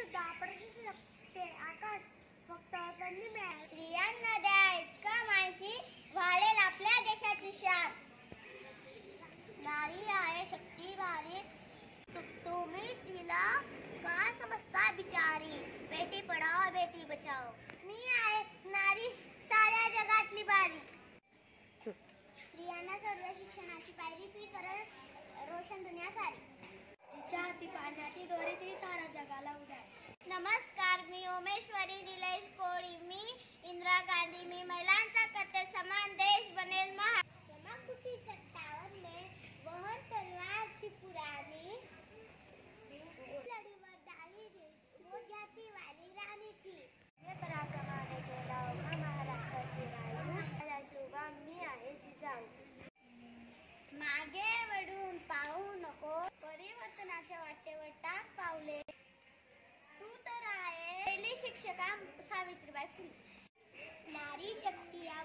सुद्धा प्रशस्त आकाश फक्त संधी मिळेल. स्त्रियांना द्या इतका माहिती वाढेल आपल्या देशाची शान. नारी आहे शक्ती भारी, तुम्ही तिला का समजता बिचारी. बेटी पढाओ बेटी बचाओ. मी आहे नारी साऱ्या जगातली बारी. स्त्रियांना सर्व शिक्षणाची पायरी ती करल रोशन दुनिया सारी. जिच्या हाती पाण्याची दोरी ती साऱ्या जगाला उद्या. नमस्कार, मी ओमेश्वरी निलेश कोळी. मी इंदिरा गांधी. मी महिलांचा करते समान देश बनेल महान. जमाकुशी 57 में वहन तलवार थी पुरानी, लड़ीवर डाली वो जाती वाली रानी थी. पराक्रमाने केला उभा महाराष्ट्राची राणी. शोभा मी आहे जिजाऊ. मागे वळून पाहू नको, परिवर्तनाच्या वाटेवर टाक पावले. तू तर आहे पहिली शिक्षका सावित्रीबाई फुले. नारी शक्ती